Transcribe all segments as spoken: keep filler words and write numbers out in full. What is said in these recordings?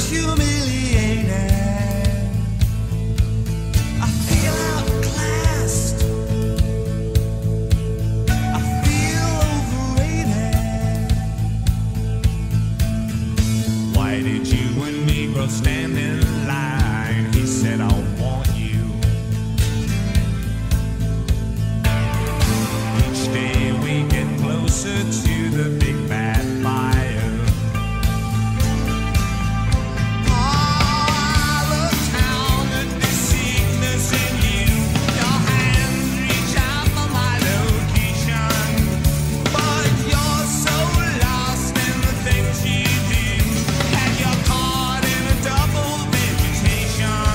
Stand in line, he said, I want you. Each day we get closer to the big bad fire. All the town that they sickness in you. Your hands reach out for my location, but you're so lost in the things you do, and you're caught in a double vegetation.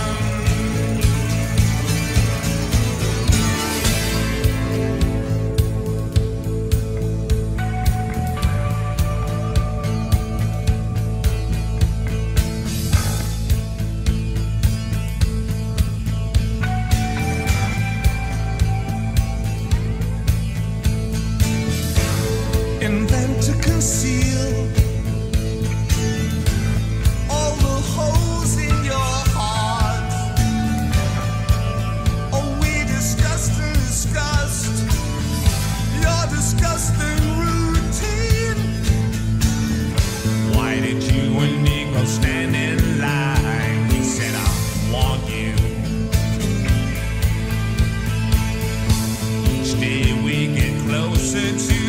Invent to conceal all the holes in your heart. Oh, we discussed and discussed your disgusting routine. Why did you and Negro stand in line? He said, I want you. Each day we get closer to